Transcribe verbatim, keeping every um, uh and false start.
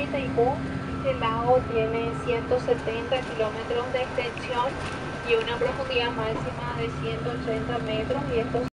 Itaipú. El lago tiene ciento setenta kilómetros de extensión y una profundidad máxima de ciento ochenta metros, y esto